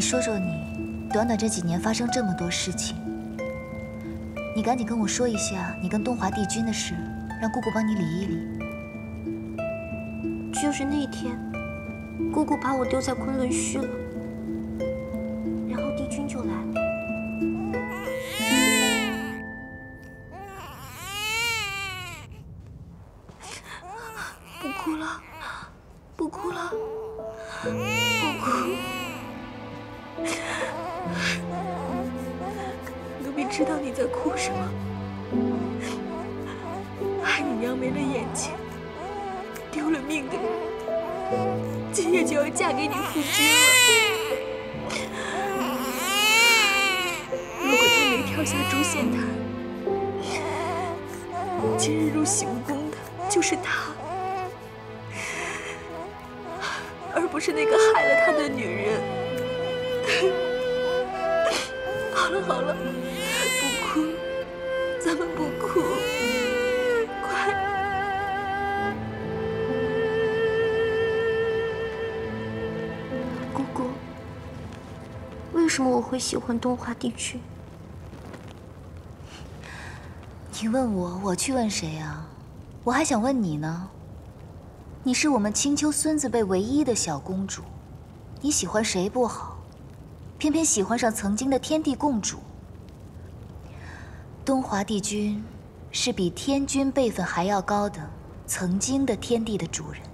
说说你，短短这几年发生这么多事情，你赶紧跟我说一下你跟东华帝君的事，让姑姑帮你理一理。 就是那天，姑姑把我丢在昆仑虚了，然后帝君就来了。不哭了，不哭了，不哭。奴婢知道你在哭什么，害你娘没了眼睛，丢了命的人，今夜就要嫁给你夫君了。如果他没跳下诛仙潭，今日入洗无宫的就是他，而不是那个害了他的女人。好了好了，不哭，咱们不哭，快。姑姑，为什么我会喜欢东华帝君？ 你问我，我去问谁啊？我还想问你呢。你是我们青丘孙子辈唯一的小公主，你喜欢谁不好，偏偏喜欢上曾经的天地共主。东华帝君是比天君辈分还要高的曾经的天地的主人。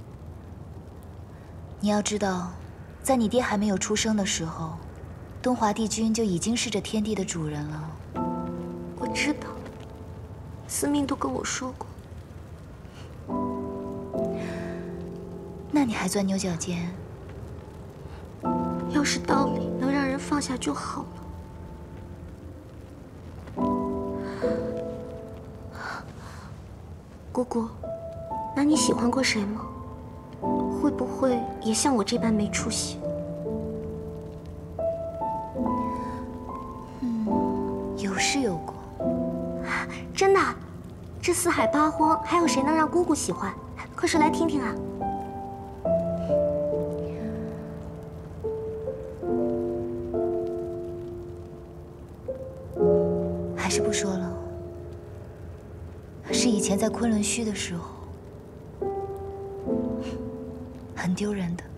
你要知道，在你爹还没有出生的时候，东华帝君就已经是这天地的主人了。 我知道，司命都跟我说过。 那你还钻牛角尖？ 要是道理能让人放下就好了。姑姑，那你喜欢过谁吗？会不会也像我这般没出息？ 有是有过。 真的？这四海八荒还有谁能让姑姑喜欢？快说来听听啊！ 还是不说了。是以前在昆仑虚的时候，很丢人的。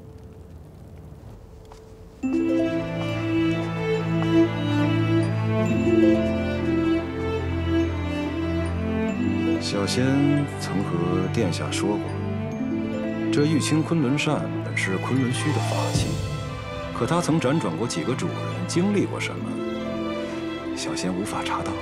小仙曾和殿下说过，这玉清昆仑扇本是昆仑虚的法器，可它曾辗转过几个主人，经历过什么，小仙无法查到。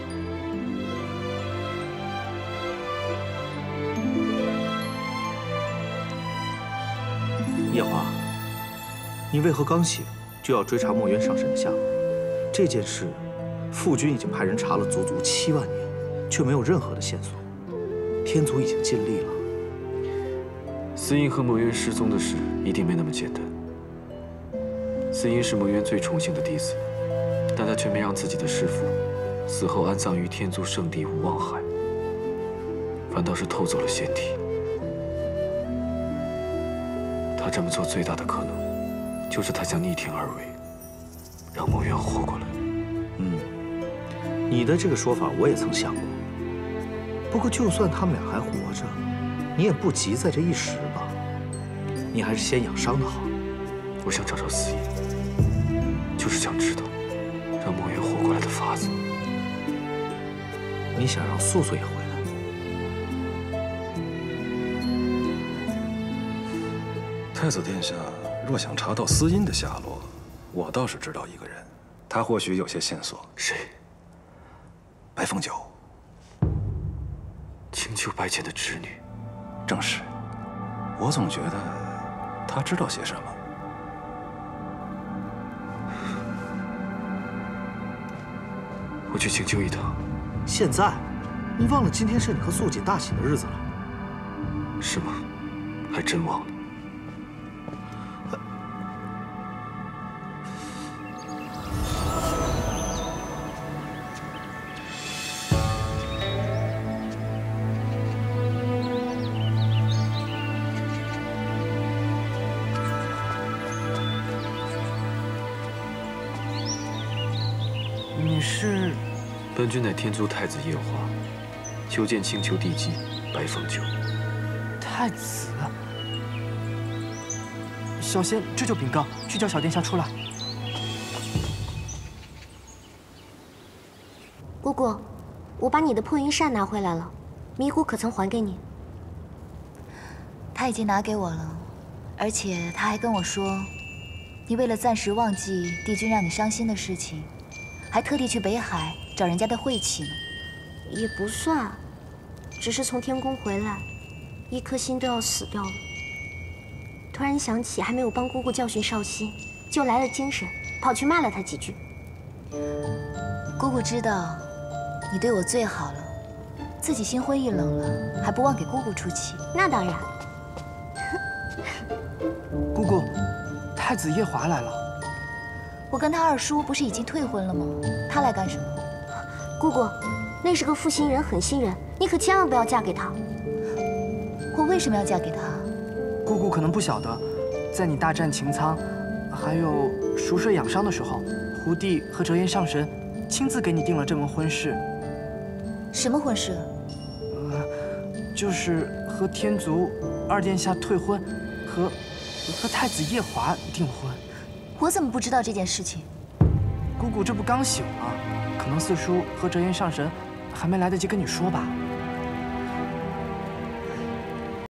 夜华，你为何刚醒就要追查墨渊上神的下落？这件事，父君已经派人查了足足7万年，却没有任何的线索。天族已经尽力了。 司音和墨渊失踪的事一定没那么简单。司音是墨渊最宠幸的弟子，但他却没让自己的师父死后安葬于天族圣地无望海，反倒是偷走了仙体。他这么做最大的可能，就是他想逆天而为，让墨渊活过来。 你的这个说法我也曾想过。不过，就算他们俩还活着，你也不急在这一时吧。你还是先养伤的好。 我想找找司音，就是想知道让墨渊活过来的法子。 你想让素素也回来？ 太子殿下若想查到司音的下落，我倒是知道一个人，他或许有些线索。 谁？ 白凤九。 青丘白浅的侄女。 正是。我总觉得他知道些什么。 我去青丘一趟。 现在？你忘了今天是你和素锦大喜的日子了？ 是吗？还真忘了。 是？ 本君乃天族太子夜华，求见青丘帝姬白凤九。 太子。小仙这就禀告，去叫小殿下出来。 姑姑，我把你的破云扇拿回来了，迷糊可曾还给你？ 他已经拿给我了，而且他还跟我说，你为了暂时忘记帝君让你伤心的事情，还特地去北海找人家的晦气呢。 也不算，只是从天宫回来，一颗心都要死掉了。突然想起还没有帮姑姑教训少熙，就来了精神，跑去骂了他几句。 姑姑知道你对我最好了，自己心灰意冷了，还不忘给姑姑出气。 那当然。 姑姑，太子夜华来了。 我跟他二叔不是已经退婚了吗？他来干什么？ 姑姑，那是个负心人、狠心人，你可千万不要嫁给他。 我为什么要嫁给他？ 姑姑可能不晓得，在你大战擎苍，还有熟睡养伤的时候，胡帝和折颜上神亲自给你定了这门婚事。 什么婚事？ 就是和天族二殿下退婚，和太子夜华订婚。 我怎么不知道这件事情？ 姑姑这不刚醒吗？可能四叔和折颜上神还没来得及跟你说吧。